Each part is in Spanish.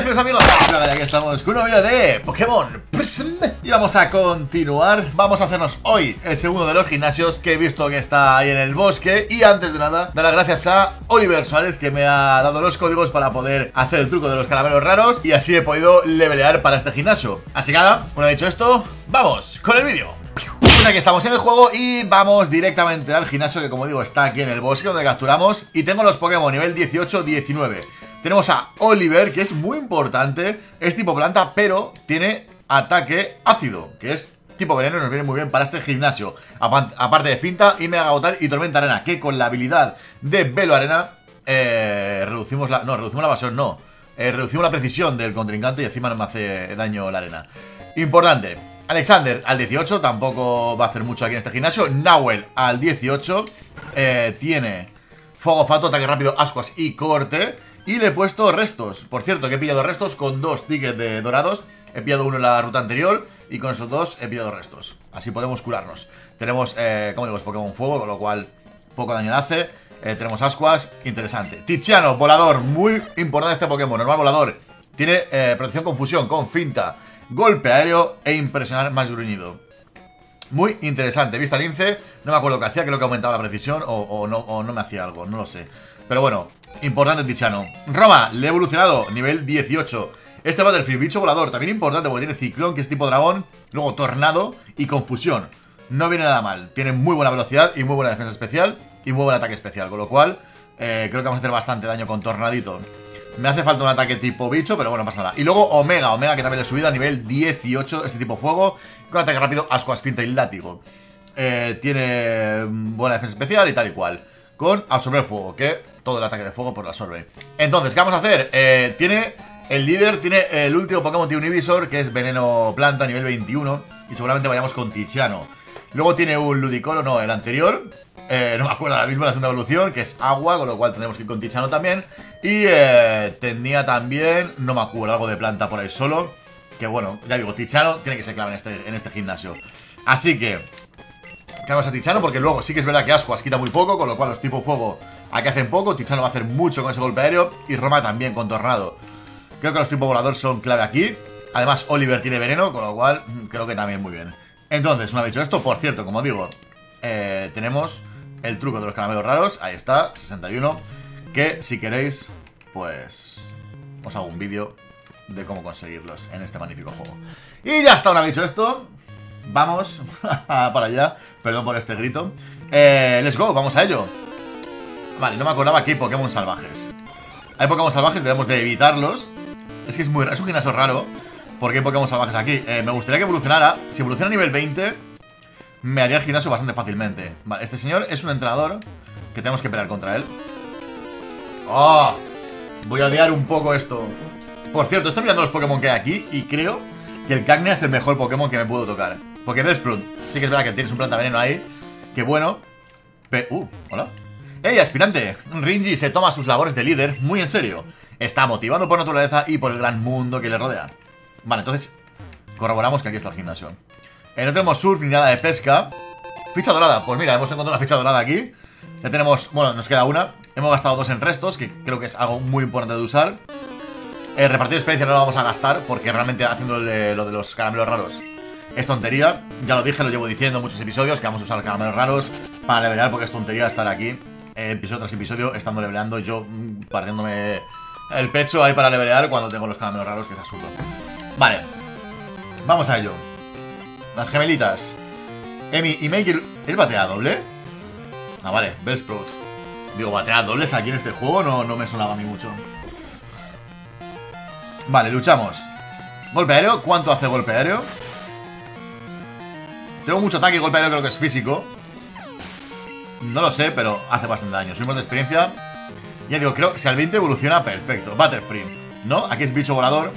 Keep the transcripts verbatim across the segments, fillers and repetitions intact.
queridos amigos, aquí estamos con un vídeo de Pokémon Prism. Y vamos a continuar. Vamos a hacernos hoy el segundo de los gimnasios que he visto que está ahí en el bosque. Y antes de nada, dar las gracias a Oliver Suárez, que me ha dado los códigos para poder hacer el truco de los caramelos raros. Y así he podido levelear para este gimnasio. Así que nada, una vez dicho esto, vamos con el vídeo. Pues aquí estamos en el juego y vamos directamente al gimnasio, que como digo está aquí en el bosque donde capturamos. Y tengo los Pokémon nivel dieciocho diecinueve. Tenemos a Oliver, que es muy importante. Es tipo planta, pero tiene ataque ácido, que es tipo veneno y nos viene muy bien para este gimnasio. Aparte de finta y mega agotar y tormenta arena, que con la habilidad de Velo Arena eh, reducimos la... No, reducimos la evasión, no eh, reducimos la precisión del contrincante y encima no me hace daño la arena. Importante. Alexander al dieciocho, tampoco va a hacer mucho aquí en este gimnasio. Nahuel al dieciocho, eh, tiene fuego fato, ataque rápido, ascuas y corte. Y le he puesto restos. Por cierto, que he pillado restos con dos tickets de dorados. He pillado uno en la ruta anterior y con esos dos he pillado restos. Así podemos curarnos. Tenemos, eh, como digo, es Pokémon fuego, con lo cual poco daño le hace. eh, Tenemos ascuas, interesante. Tiziano, volador, muy importante este Pokémon. Normal volador. Tiene eh, protección con fusión, con finta, golpe aéreo e impresionar más gruñido. Muy interesante. Vista lince, no me acuerdo qué hacía, creo que aumentaba la precisión o, o, no, o no me hacía algo, no lo sé. Pero bueno, importante Tiziano. Roma, le he evolucionado, nivel dieciocho. Este Butterfree, bicho volador, también importante porque tiene ciclón, que es tipo dragón. Luego tornado y confusión. No viene nada mal, tiene muy buena velocidad y muy buena defensa especial y muy buen ataque especial. Con lo cual, eh, creo que vamos a hacer bastante daño con tornadito. Me hace falta un ataque tipo bicho, pero bueno, no pasa nada. Y luego Omega, Omega que también le he subido a nivel dieciocho, este tipo fuego, con ataque rápido, ascuas, finta y látigo. eh, Tiene buena defensa especial y tal y cual. Con absorber fuego, que todo el ataque de fuego pues lo absorbe. Entonces, ¿qué vamos a hacer? Eh, tiene, el líder tiene el último Pokémon de Univisor, que es veneno planta, nivel veintiuno. Y seguramente vayamos con Tiziano. Luego tiene un Ludicolo, no, el anterior, eh, no me acuerdo ahora mismo, la segunda evolución, que es agua, con lo cual tendremos que ir con Tiziano también. Y eh, tenía también, no me acuerdo, algo de planta por ahí solo. Que bueno, ya digo, Tiziano tiene que ser clave en este, en este gimnasio. Así que vamos a Tiziano, porque luego sí que es verdad que Ascuas quita muy poco, con lo cual los tipo fuego aquí hacen poco. Tiziano va a hacer mucho con ese golpe aéreo y Roma también con tornado. Creo que los tipo volador son clave aquí. Además Oliver tiene veneno, con lo cual creo que también muy bien. Entonces, una vez dicho esto, por cierto, como digo, eh, tenemos el truco de los caramelos raros. Ahí está, sesenta y uno. Que si queréis, pues os hago un vídeo de cómo conseguirlos en este magnífico juego. Y ya está, una vez dicho esto, vamos para allá. Perdón por este grito. eh, Let's go, vamos a ello. Vale, no me acordaba que hay Pokémon salvajes. Hay Pokémon salvajes, debemos de evitarlos. Es que es muy es un gimnasio raro, porque hay Pokémon salvajes aquí. eh, Me gustaría que evolucionara. Si evoluciona a nivel veinte, me haría el gimnasio bastante fácilmente. Vale, este señor es un entrenador que tenemos que pelear contra él. ¡Oh! Voy a odiar un poco esto. Por cierto, estoy mirando los Pokémon que hay aquí y creo que el Cagnia es el mejor Pokémon que me puedo tocar. Porque Desprund, sí que es verdad que tienes un planta veneno ahí. Que bueno. Pe uh, hola. ¡Ey, aspirante! Ringy se toma sus labores de líder muy en serio. Está motivado por naturaleza y por el gran mundo que le rodea. Vale, entonces corroboramos que aquí está el gimnasio. eh, No tenemos surf ni nada de pesca. Ficha dorada, pues mira, hemos encontrado una ficha dorada aquí. Ya tenemos, bueno, nos queda una. Hemos gastado dos en restos, que creo que es algo muy importante de usar. eh, Repartir experiencia no lo vamos a gastar, porque realmente haciéndole lo de los caramelos raros es tontería. Ya lo dije, lo llevo diciendo en muchos episodios, que vamos a usar caramelos raros para levelear, porque es tontería estar aquí eh, episodio tras episodio estando leveleando, yo mmm, partiéndome el pecho ahí para levelear cuando tengo los caramelos raros, que es absurdo. Vale, vamos a ello. Las gemelitas Emi y Make. ¿Es batea doble? Ah, vale, Bellsprout. Digo, batea dobles aquí en este juego no, no me sonaba a mí mucho. Vale, luchamos. Golpe aéreo, ¿cuánto hace golpe aéreo? Tengo mucho ataque y golpe aéreo creo que es físico. No lo sé, pero hace bastante daño. Subimos de experiencia. Ya digo, creo que si al veinte evoluciona, perfecto. Butterfree, ¿no? Aquí es bicho volador.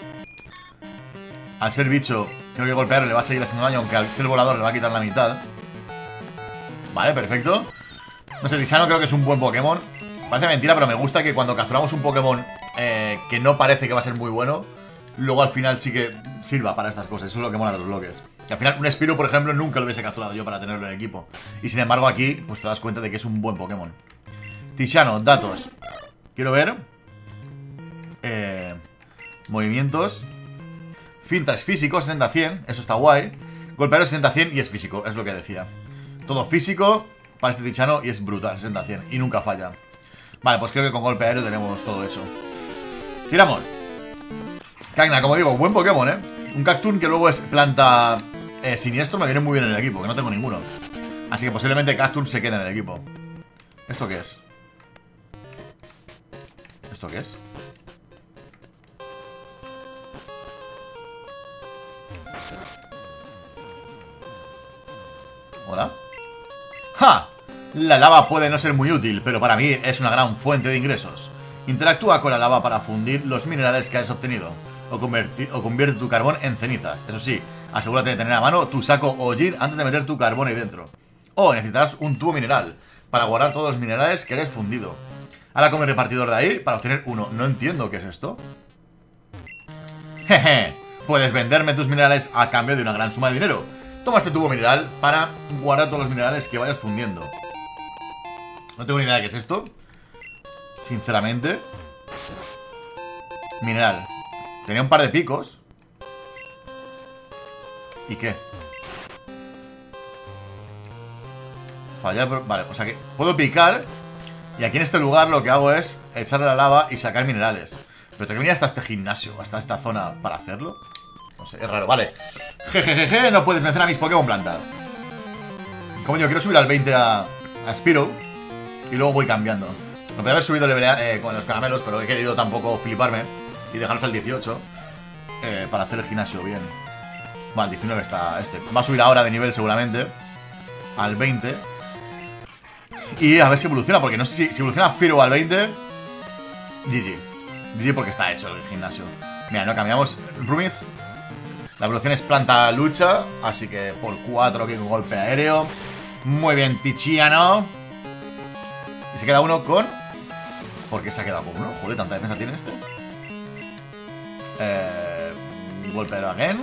Al ser bicho, creo que golpe aéreo le va a seguir haciendo daño, aunque al ser volador le va a quitar la mitad. Vale, perfecto. No sé, Tiziano creo que es un buen Pokémon. Parece mentira, pero me gusta que cuando capturamos un Pokémon eh, que no parece que va a ser muy bueno, luego al final sí que sirva para estas cosas. Eso es lo que mola de los bloques. Que al final un Spiro, por ejemplo, nunca lo hubiese capturado yo para tenerlo en el equipo. Y sin embargo aquí, pues te das cuenta de que es un buen Pokémon. Tiziano, datos. Quiero ver. Eh, Movimientos. Finta es físico, sesenta a cien. Eso está guay. Golpeador sesenta a cien y es físico, es lo que decía. Todo físico para este Tichano y es brutal, sesenta a cien. Y nunca falla. Vale, pues creo que con golpe aéreo tenemos todo hecho. Tiramos. Cagna, como digo, buen Pokémon, ¿eh? Un Cacturne que luego es planta eh, siniestro me viene muy bien en el equipo, que no tengo ninguno. Así que posiblemente Cacturne se quede en el equipo. ¿Esto qué es? ¿Esto qué es? ¿Hola? ¡Ja! La lava puede no ser muy útil, pero para mí es una gran fuente de ingresos. Interactúa con la lava para fundir los minerales que has obtenido o, o convierte tu carbón en cenizas. Eso sí, asegúrate de tener a mano tu saco o gin antes de meter tu carbón ahí dentro. O necesitarás un tubo mineral para guardar todos los minerales que hayas fundido. Ahora come el repartidor de ahí para obtener uno. No entiendo qué es esto. Jeje, puedes venderme tus minerales a cambio de una gran suma de dinero. Toma este tubo mineral para guardar todos los minerales que vayas fundiendo. No tengo ni idea de qué es esto, sinceramente. Mineral. Tenía un par de picos. ¿Y qué? Fallar, vale, o sea que puedo picar. Y aquí en este lugar lo que hago es echarle la lava y sacar minerales. Pero tengo que venir hasta este gimnasio, hasta esta zona para hacerlo. No sé, es raro, vale. Jejejeje, no puedes vencer a mis Pokémon planta. Como digo, quiero subir al veinte a, a Spearow. Y luego voy cambiando. No podría haber subido level, eh, con los caramelos, pero he querido tampoco fliparme y dejarlos al dieciocho eh, para hacer el gimnasio bien. Vale, diecinueve está este. Va a subir ahora de nivel seguramente al veinte. Y a ver si evoluciona, porque no sé si, si evoluciona Firo al veinte. G G. G G porque está hecho el gimnasio. Mira, no cambiamos. Rumis. La evolución es planta lucha, así que por cuatro aquí con golpe aéreo. Muy bien, Tichiano. Y se queda uno con... ¿Por qué se ha quedado con uno? Joder, tanta defensa tiene este. Eh... Golpe aéreo again.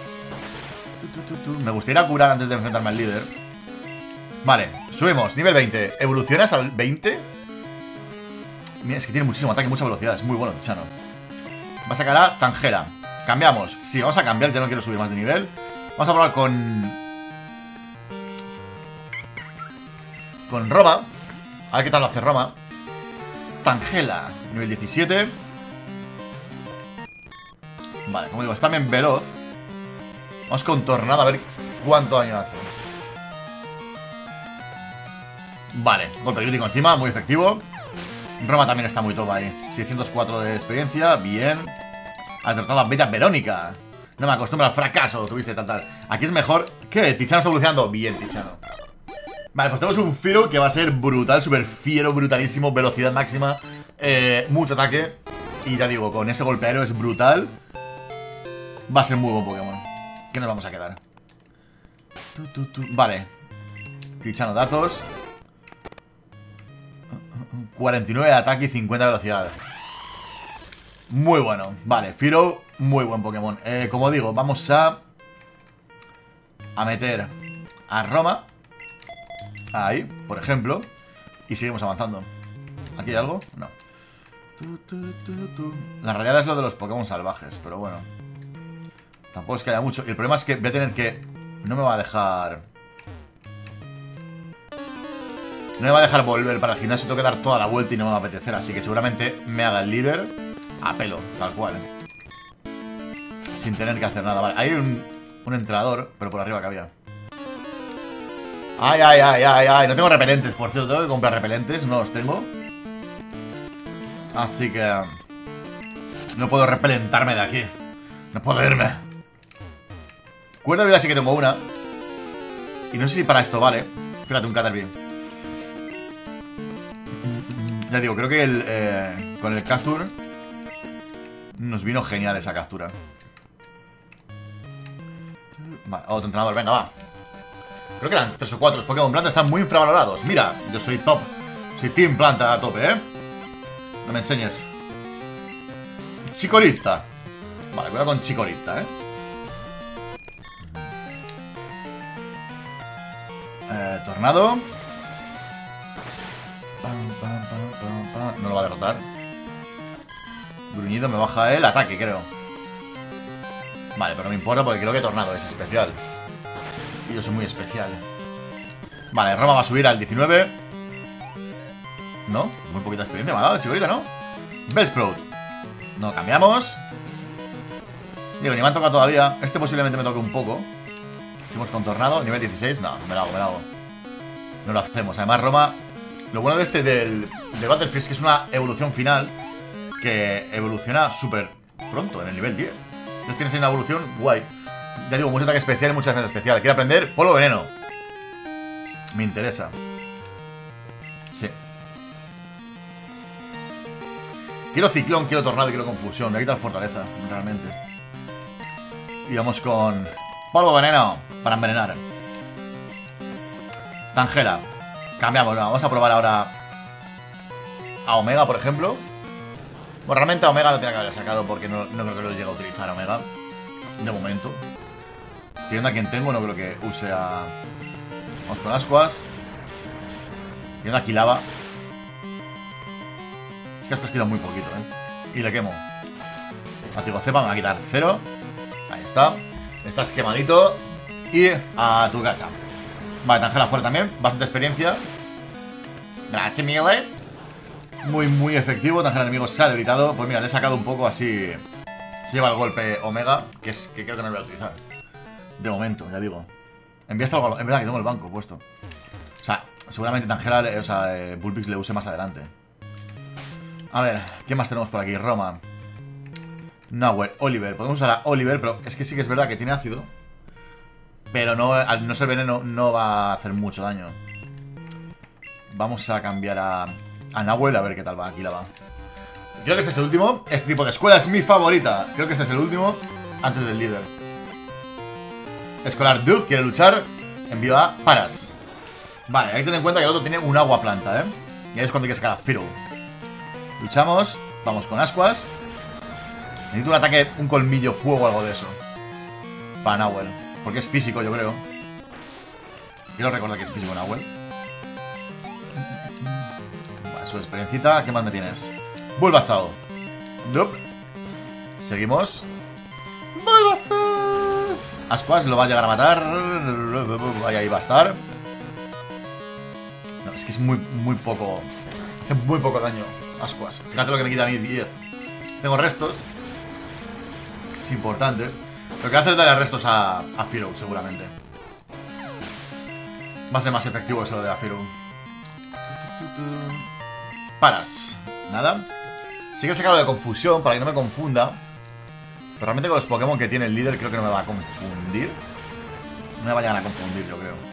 Me gustaría curar antes de enfrentarme al líder. Vale, subimos, nivel veinte. ¿Evolucionas al veinte? Mira, es que tiene muchísimo ataque y mucha velocidad. Es muy bueno, Tichano. Va a sacar a Tangela. Cambiamos. Sí, vamos a cambiar, ya no quiero subir más de nivel. Vamos a probar con... Con Roma. A ver qué tal lo hace Roma. Tangela, nivel diecisiete. Vale, como digo, está bien veloz. Vamos con Tornado a ver cuánto daño hace. Vale, golpe crítico encima, muy efectivo. Roma también está muy top ahí. seiscientos cuatro de experiencia, bien. Ha derrotado a Bella Verónica. No me acostumbro al fracaso, tuviste tal tal. Aquí es mejor. ¿Qué? Tichano está evolucionando. Bien, Tichano. Vale, pues tenemos un Firo que va a ser brutal, súper fiero, brutalísimo, velocidad máxima, eh, mucho ataque. Y ya digo, con ese golpe aéreo es brutal. Va a ser muy buen Pokémon. ¿Qué nos vamos a quedar? Tu, tu, tu. Vale. Tichano datos. cuarenta y nueve de ataque y cincuenta de velocidad. Muy bueno. Vale, Firo, muy buen Pokémon. eh, Como digo, vamos a A meter a Roma ahí, por ejemplo. Y seguimos avanzando. ¿Aquí hay algo? No. La realidad es lo de los Pokémon salvajes, pero bueno, tampoco es que haya mucho. Y el problema es que voy a tener que... No me va a dejar... No me va a dejar volver para el gimnasio. Tengo que dar toda la vuelta y no me va a apetecer. Así que seguramente me haga el líder a pelo, tal cual, sin tener que hacer nada. Vale, hay un, un entrenador, pero por arriba que había. Ay, ay, ay, ay, ay. No tengo repelentes, por cierto. Tengo que comprar repelentes. No los tengo. Así que... no puedo repelentarme de aquí. No puedo irme. Cuerda de vida sí que tengo una. Y no sé si para esto vale. Fíjate, un Caterpie. Ya digo, creo que el, eh, con el Cacturne nos vino genial esa captura. Vale, otro entrenador, venga, va. Creo que eran tres o cuatro. Los Pokémon Planta están muy infravalorados. Mira, yo soy top. Soy Team Planta a tope, ¿eh? No me enseñes. Chikorita. Vale, cuidado con Chikorita, ¿eh? Eh, Tornado. Pam, pam, pam, pam, pam. No lo va a derrotar. Gruñido me baja el ataque, creo. Vale, pero no me importa porque creo que Tornado es especial. Y yo soy muy especial. Vale, Roma va a subir al diecinueve. No, muy poquita experiencia me ha dado, chicorita, ¿no? Bellsprout. No cambiamos. Digo, ni me han tocado todavía. Este posiblemente me toque un poco. Seguimos con Tornado, nivel dieciséis. No, me lo hago, me lo hago. No lo hacemos. Además, Roma. Lo bueno de este del, del Battlefield es que es una evolución final que evoluciona súper pronto, en el nivel diez. Entonces tienes ahí una evolución guay. Ya digo, mucho ataque especial y mucha defensa especial. Quiero aprender polvo veneno. Me interesa. Sí. Quiero ciclón, quiero tornado y quiero confusión. Me quita fortaleza, realmente. Y vamos con polvo veneno para envenenar. Tangela. Cambiamos, vamos a probar ahora a Omega, por ejemplo. Bueno, realmente a Omega lo tenía que haber sacado porque no, no creo que lo llegue a utilizar a Omega. De momento. Teniendo a quien tengo, no creo que use a... Vamos con Ascuas. Teniendo a Kilava. Es que Ascuas queda muy poquito, ¿eh? Y le quemo. Látigo cepa, me va a quitar cero. Ahí está. Estás quemadito. Y a tu casa. Vale, Tangela fuera también. Bastante experiencia. Gracias, Miguel. Muy, muy efectivo. Tangela enemigo se ha debilitado. Pues mira, le he sacado un poco así. Se lleva el golpe Omega. Que es que creo que no lo voy a utilizar. De momento, ya digo. Enviaste algo. En verdad que tengo el banco puesto. O sea, seguramente Tangela, o sea, eh, Bullpix le use más adelante. A ver, ¿qué más tenemos por aquí? Roma. Nahuel, Oliver. Podemos usar a Oliver, pero es que sí que es verdad que tiene ácido. Pero no, al no ser veneno no va a hacer mucho daño. Vamos a cambiar a, a Nahuel a ver qué tal va. Aquí la va. Creo que este es el último. Este tipo de escuela es mi favorita. Creo que este es el último antes del líder. Escolar Duke quiere luchar. Envío a Paras. Vale, hay que tener en cuenta que el otro tiene un agua planta, ¿eh? Y ahí es cuando hay que sacar a Firo. Luchamos. Vamos con Ascuas. Necesito un ataque, un colmillo fuego o algo de eso. Para Nahuel. Porque es físico, yo creo. Quiero recordar que es físico Nahuel. Vale, su experiencita. ¿Qué más me tienes? Bulbasaur. Nope. Seguimos. Bulbasaur. Ascuas lo va a llegar a matar. Ahí, ahí va a estar. No, es que es muy, muy poco. Hace muy poco daño Ascuas. Fíjate lo que me quita a mí, diez. Tengo restos. Es importante. Lo que va a hacer es darle restos a, a Firo, seguramente. Va a ser más efectivo eso de a Firo. Paras. Nada. Sí que he sacado de confusión para que no me confunda. Pero realmente con los Pokémon que tiene el líder creo que no me va a confundir. No me va a llegar a confundir, yo creo.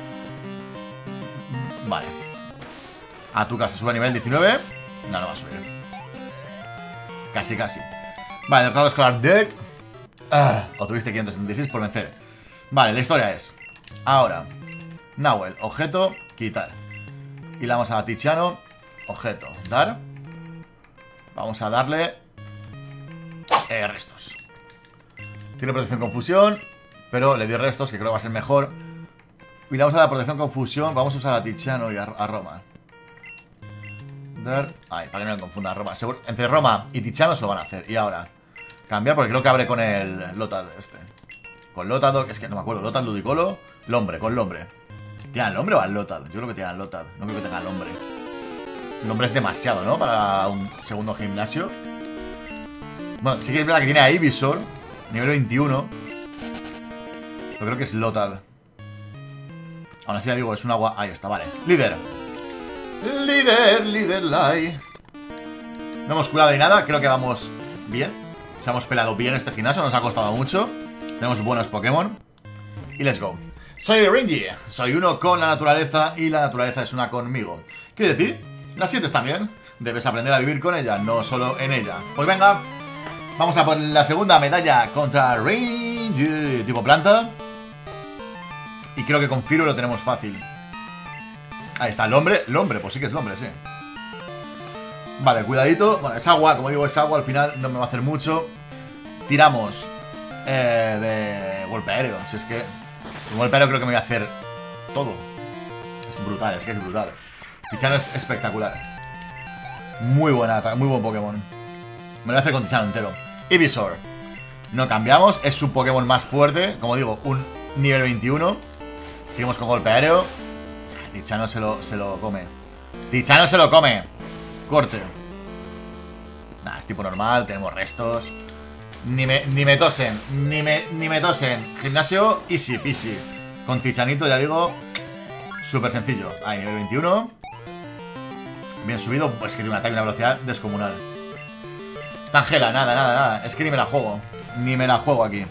Vale. A tu casa, sube a nivel diecinueve. No, no va a subir. Casi, casi. Vale, derrotado escolar deck. Ah, obtuviste quinientos setenta y seis por vencer. Vale, la historia es: ahora, Nahuel, objeto, quitar. Y le vamos a Tiziano, objeto, dar. Vamos a darle eh, restos. Tiene protección confusión, pero le dio restos, que creo que va a ser mejor. Y le vamos a dar protección confusión. Vamos a usar a Tiziano y a, a Roma. Dar. Ay, para que no me confunda Roma. Seguro, entre Roma y Tiziano se lo van a hacer. Y ahora cambiar, porque creo que abre con el Lotad este. Con Lotad, es que no me acuerdo. Lotad, Ludicolo, Lombre, con Lombre. ¿Tiene al Lombre o al Lotad? Yo creo que tiene al Lotad. No creo que tenga al Lombre. El Lombre es demasiado, ¿no? Para un segundo gimnasio. Bueno, sí que es verdad que tiene a Ivysaur, nivel veintiuno. Pero creo que es Lotad. Aún así ya digo, es un agua. Ahí está, vale. Líder. Líder, líder, lai. No hemos curado ni nada, creo que vamos bien. O sea, hemos pelado bien este gimnasio, nos ha costado mucho. Tenemos buenos Pokémon. Y let's go. Soy Renji, soy uno con la naturaleza y la naturaleza es una conmigo. ¿Qué decir? ¿La sientes también? Debes aprender a vivir con ella, no solo en ella. Pues venga, vamos a por la segunda medalla contra Renji, tipo planta. Y creo que con Firo lo tenemos fácil. Ahí está, el hombre, el hombre, pues sí que es el hombre, sí. Vale, cuidadito. Bueno, es agua, como digo, es agua. Al final no me va a hacer mucho. Tiramos eh, de golpe aéreo. Si es que el golpe aéreo creo que me voy a hacer todo. Es brutal, es que es brutal. Tiziano es espectacular. Muy buena, muy buen Pokémon. Me lo voy a hacer con Tiziano entero. Ivysaur. No cambiamos, es su Pokémon más fuerte. Como digo, un nivel veintiuno. Seguimos con golpe aéreo. Tichano se lo, se lo come. Tichano se lo come. Corte. Nada, es tipo normal, tenemos restos. Ni me, ni me tosen, ni me, ni me tosen. Gimnasio, easy peasy. Con Tichanito, ya digo, súper sencillo. Ahí, nivel veintiuno. Bien subido, pues que tiene un ataque y una velocidad descomunal. Tangela, nada, nada, nada. Es que ni me la juego. Ni me la juego aquí.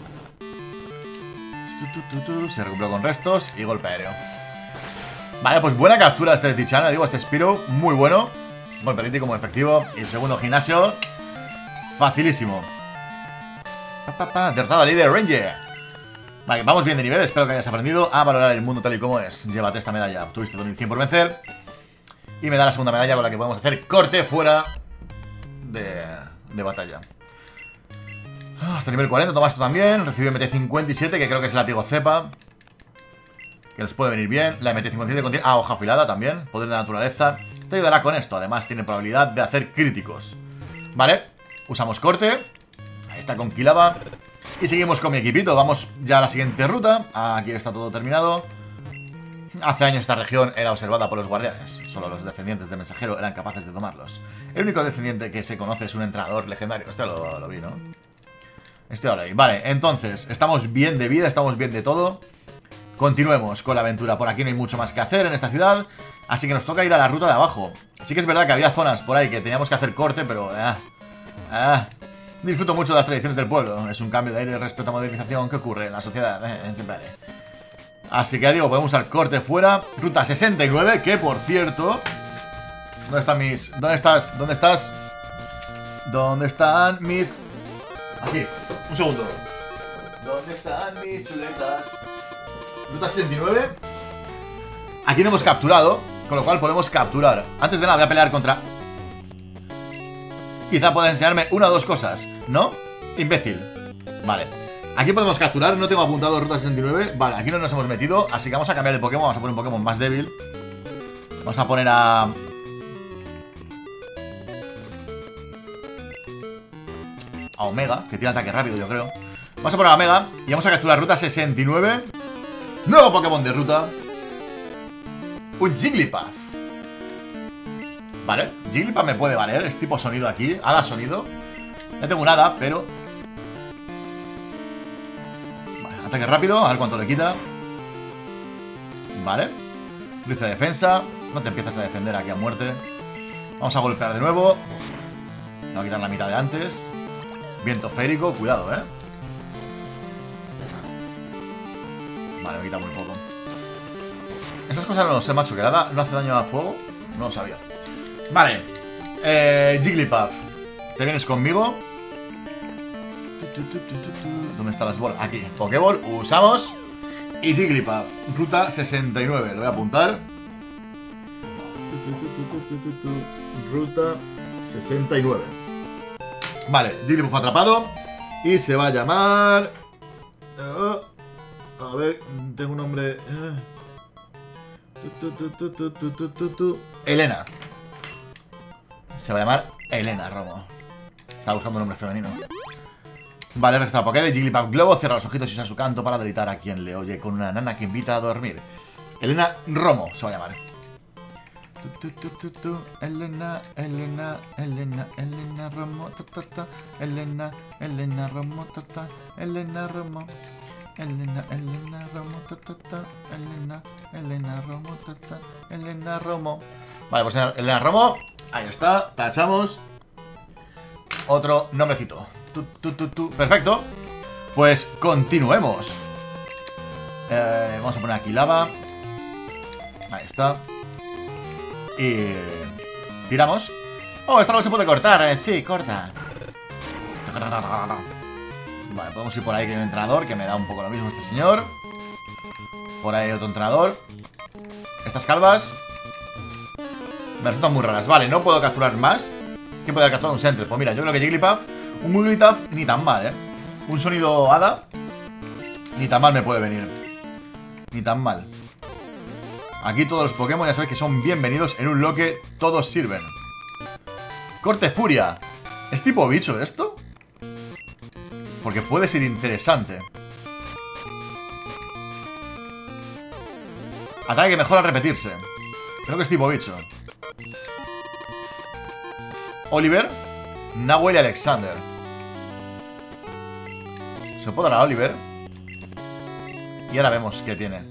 Se recuperó con restos y golpe aéreo. Vale, pues buena captura este Tichano, digo, este Spiro, muy bueno. Golpe crítico muy efectivo. Y segundo gimnasio, facilísimo. Pa, pa, pa. Derrotado al líder Ranger. Vale, vamos bien de nivel, espero que hayas aprendido a valorar el mundo tal y como es. Llévate esta medalla, tuviste dos mil cien por vencer. Y me da la segunda medalla con la que podemos hacer corte fuera de, de batalla. Hasta nivel cuarenta, tomas esto también. Recibe M T cincuenta y siete, que creo que es el látigo cepa, que nos puede venir bien. La M T cincuenta y siete contiene, ah, hoja afilada también. Poder de naturaleza, te ayudará con esto. Además tiene probabilidad de hacer críticos. Vale, usamos corte. Ahí está con Quilava. Y seguimos con mi equipito, vamos ya a la siguiente ruta. Aquí está todo terminado. Hace años esta región era observada por los guardianes. Solo los descendientes de Mensajero eran capaces de tomarlos. El único descendiente que se conoce es un entrenador legendario. Este lo, lo vi, ¿no? Este lo leí. Vale, entonces, estamos bien de vida, estamos bien de todo. Continuemos con la aventura. Por aquí no hay mucho más que hacer en esta ciudad, así que nos toca ir a la ruta de abajo. Sí que es verdad que había zonas por ahí que teníamos que hacer corte, pero... Ah, ah, disfruto mucho de las tradiciones del pueblo. Es un cambio de aire respecto a modernización que ocurre en la sociedad. Eh, siempre. Así que digo, podemos usar corte fuera. Ruta sesenta y nueve, que por cierto... ¿Dónde están mis...? ¿Dónde estás? ¿Dónde estás? ¿Dónde están mis...? Aquí, un segundo. ¿Dónde están mis chuletas? Ruta sesenta y nueve. Aquí no hemos capturado, con lo cual podemos capturar. Antes de nada voy a pelear contra... Quizá pueda enseñarme una o dos cosas, ¿no? Imbécil. Vale. Aquí podemos capturar, no tengo apuntado ruta sesenta y nueve. Vale, aquí no nos hemos metido, así que vamos a cambiar de Pokémon. Vamos a poner un Pokémon más débil. Vamos a poner a... a Omega, que tiene ataque rápido, yo creo. Vamos a poner a Omega y vamos a capturar ruta sesenta y nueve. Nuevo Pokémon de ruta. Un Jigglypuff. Vale, Jigglypuff me puede valer. Es tipo sonido aquí, hada sonido. No tengo nada, pero... Vale, ataque rápido, a ver cuánto le quita. Vale. Luce de defensa. No te empiezas a defender aquí a muerte. Vamos a golpear de nuevo. Me voy a quitar la mitad de antes. Viento férico, cuidado, eh. Vale, me quita muy poco. Estas cosas no lo sé, macho. Que nada no hace daño a fuego. No lo sabía. Vale, eh, Jigglypuff, te vienes conmigo. ¿Dónde están las bolas? Aquí, Pokéball, usamos. Y Jigglypuff, ruta sesenta y nueve, lo voy a apuntar. Ruta sesenta y nueve. Vale, Jigglypuff atrapado. Y se va a llamar... Uh, a ver, tengo un nombre... Uh, tu, tu, tu, tu, tu, tu, tu, tu. Elena. Se va a llamar Elena, Romo. Estaba buscando un nombre femenino. Vale, resta el Poké de Jigglypuff Globo. Cierra los ojitos y usa su canto para delitar a quien le oye con una nana que invita a dormir. Elena Romo se va a llamar. Tu, tu, tu, tu, tu. Elena, Elena, Elena, Elena Romo. Ta, ta, ta. Elena, Elena Romo. Ta, ta. Elena Romo. Elena, Elena Romo. Ta, ta, ta. Elena, Elena Romo. Ta, ta. Elena Romo. Vale, pues Elena Romo. Ahí está, tachamos. Otro nombrecito. Tu, tu, tu, tu. Perfecto. Pues continuemos. eh, Vamos a poner aquí lava. Ahí está. Y... tiramos. Oh, esta no se puede cortar, eh. Sí, corta. Vale, podemos ir por ahí que hay un entrenador, que me da un poco lo mismo este señor. Por ahí hay otro entrenador. Estas calvas me resultan muy raras. Vale, no puedo capturar más. ¿Quién puede haber capturado un Sentret? Pues mira, yo creo que Jigglypuff. Un Wigglytuff ni tan mal, ¿eh? Un sonido hada ni tan mal me puede venir. Ni tan mal. Aquí todos los Pokémon ya sabéis que son bienvenidos. En un loque todos sirven. Corte Furia. ¿Es tipo bicho esto? Porque puede ser interesante. Ataque que mejora al repetirse. Creo que es tipo bicho. Oliver, Nahuel y Alexander. Se puede dar a Oliver. Y ahora vemos qué tiene.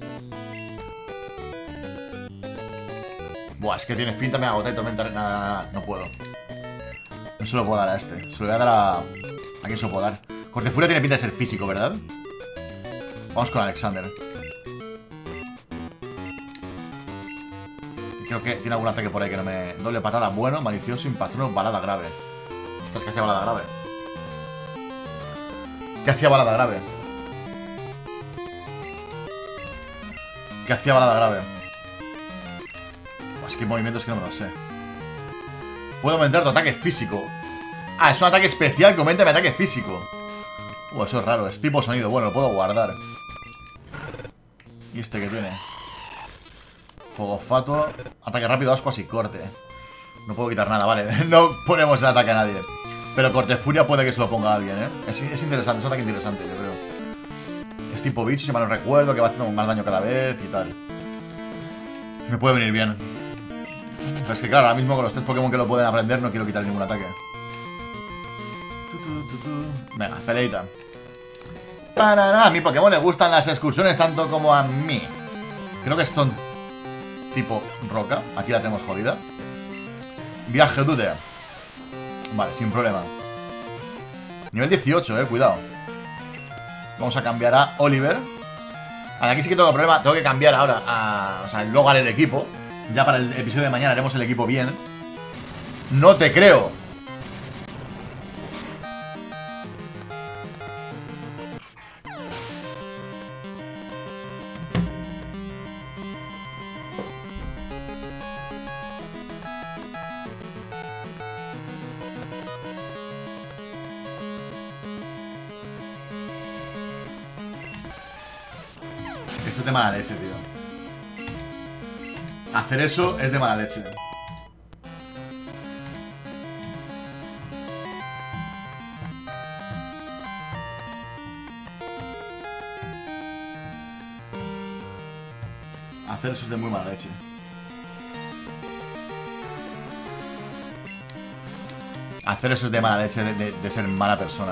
Buah, es que tiene finta, me agota y tormenta. Nada, nada, nada, no puedo. No se lo puedo dar a este. Se lo voy a dar a... ¿A quién se lo puedo dar? Cortefuria tiene pinta de ser físico, ¿verdad? Vamos con Alexander. Creo que tiene algún ataque por ahí que no me... Doble patada, bueno, malicioso, impactruno, balada grave. Ostras, ¿qué hacía balada grave? ¿Qué hacía balada grave? ¿Qué hacía balada grave? Es que hay movimientos que no me lo sé. Puedo aumentar tu ataque físico. Ah, es un ataque especial que aumenta mi ataque físico. Uh, eso es raro, es tipo sonido. Bueno, lo puedo guardar. ¿Y este que tiene? Fuego fatuo, ataque rápido, ascuas y corte. No puedo quitar nada, vale. No ponemos el ataque a nadie. Pero corte furia puede que se lo ponga a alguien, ¿eh? Es, es interesante, es un ataque interesante, yo creo. Es tipo bicho, si mal no recuerdo, que va haciendo más daño cada vez y tal. Me puede venir bien. Pero es que claro, ahora mismo con los tres Pokémon que lo pueden aprender no quiero quitar ningún ataque. Venga, peleita. Para a mi Pokémon le gustan las excursiones tanto como a mí. Creo que son tipo roca. Aquí la tenemos jodida. Viaje dude. Vale, sin problema. Nivel dieciocho, eh, cuidado. Vamos a cambiar a Oliver. Ahora, aquí sí que tengo problema. Tengo que cambiar ahora a... O sea, luego haré el equipo. Ya para el episodio de mañana haremos el equipo bien. No te creo. Esto es de mala leche, tío. Hacer eso es de mala leche. Hacer eso es de muy mala leche. Hacer eso es de mala leche, de, de, de ser mala persona.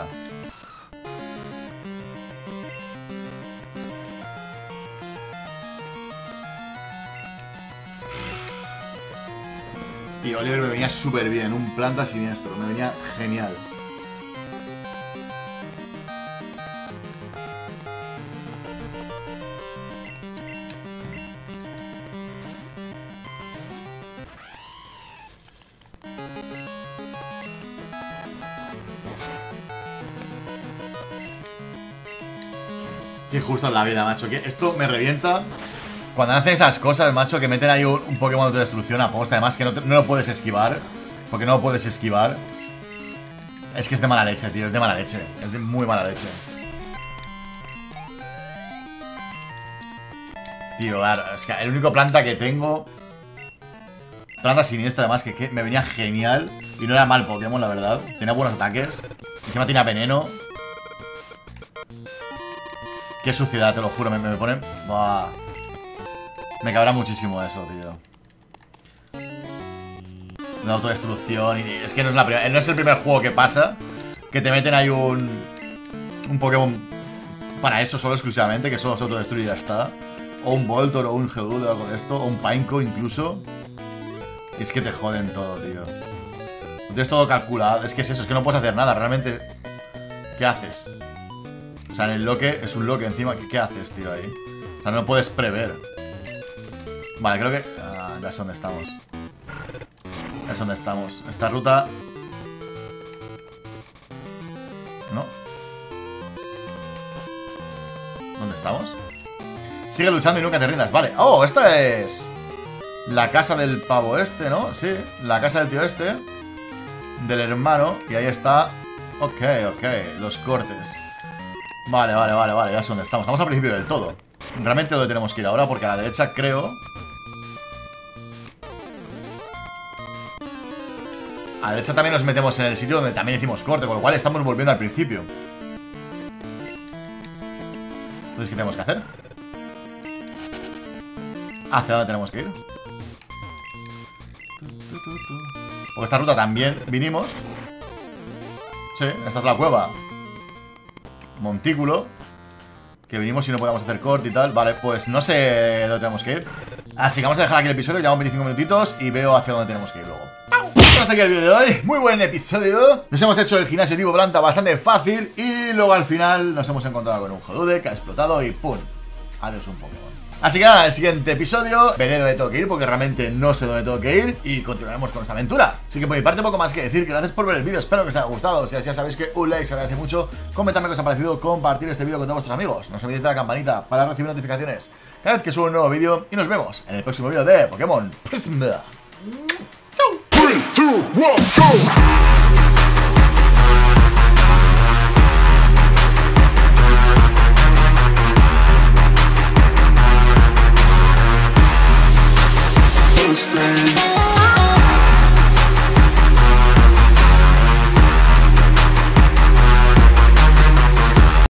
Y Oliver me venía súper bien, un planta siniestro, me venía genial. Qué justo en la vida, macho, que esto me revienta. Cuando hacen esas cosas, macho, que meten ahí un, un Pokémon de autodestrucción a posta, además que no, te, no lo puedes esquivar. Porque no lo puedes esquivar. Es que es de mala leche, tío, es de mala leche. Es de muy mala leche. Tío, claro, es que el único planta que tengo... Planta siniestra, además, que, que me venía genial. Y no era mal Pokémon, la verdad. Tenía buenos ataques. Encima tenía veneno. Qué suciedad, te lo juro, me, me pone... Buah. Me cabrá muchísimo eso, tío. La autodestrucción y... Es que no es, la primera, no es el primer juego que pasa que te meten ahí un... Un Pokémon para eso solo exclusivamente, que solo se autodestruye y ya está. O un Voltor o un Geodude o algo de esto. O un Pineco incluso. Y es que te joden todo, tío. No tienes todo calculado. Es que es eso, es que no puedes hacer nada. Realmente, ¿qué haces? O sea, en el loque, es un loque encima. ¿Qué, qué haces, tío, ahí? O sea, no lo puedes prever. Vale, creo que... Ah, ya sé dónde estamos. Ya sé dónde estamos. Esta ruta... ¿No? ¿Dónde estamos? Sigue luchando y nunca te rindas. Vale. Oh, esta es... La casa del pavo este, ¿no? Sí, la casa del tío este. Del hermano. Y ahí está... Ok, ok. Los cortes. Vale, vale, vale, vale. Ya sé dónde estamos. Estamos al principio del todo. Realmente dónde tenemos que ir ahora, porque a la derecha creo... A la derecha también nos metemos en el sitio donde también hicimos corte, con lo cual estamos volviendo al principio. Entonces, ¿qué tenemos que hacer? ¿Hacia dónde tenemos que ir? Porque esta ruta también vinimos. Sí, esta es la cueva Montículo, que vinimos y no podemos hacer corte y tal. Vale, pues no sé dónde tenemos que ir. Así que vamos a dejar aquí el episodio. Llevamos veinticinco minutitos y veo hacia dónde tenemos que ir luego. Hasta aquí el vídeo de hoy. Muy buen episodio. Nos hemos hecho el gimnasio tipo planta bastante fácil. Y luego al final nos hemos encontrado con un Geodude que ha explotado y ¡pum! Adiós un Pokémon. Así que nada, en el siguiente episodio veré dónde tengo que ir, porque realmente no sé dónde tengo que ir, y continuaremos con esta aventura. Así que por mi parte poco más que decir. Gracias por ver el vídeo, espero que os haya gustado. Si así ya sabéis que un like se agradece mucho. Comentadme qué os ha parecido, compartir este vídeo con todos vuestros amigos. No os olvidéis de la campanita para recibir notificaciones cada vez que subo un nuevo vídeo. Y nos vemos en el próximo vídeo de Pokémon Prism. ¡Chao! three, two, one, go! Stay